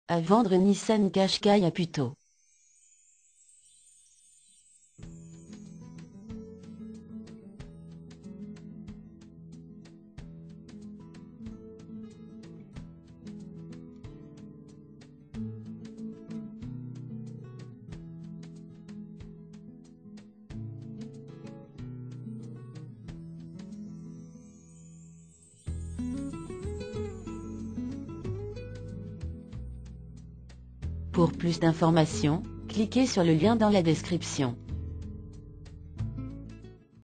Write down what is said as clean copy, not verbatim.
À vendre Nissan Qashqai à Puteaux. Pour plus d'informations, cliquez sur le lien dans la description.